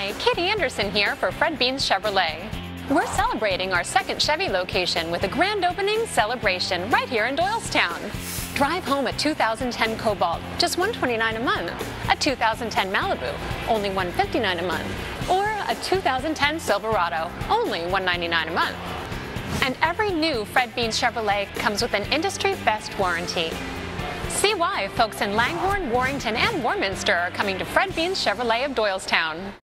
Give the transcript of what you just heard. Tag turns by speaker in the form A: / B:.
A: Hi, Katie Anderson here for Fred Beans Chevrolet. We're celebrating our second Chevy location with a grand opening celebration right here in Doylestown. Drive home a 2010 Cobalt, just $129 a month. A 2010 Malibu, only $159 a month. Or a 2010 Silverado, only $199 a month. And every new Fred Beans Chevrolet comes with an industry best warranty. See why folks in Langhorne, Warrington, and Warminster are coming to Fred Beans Chevrolet of Doylestown.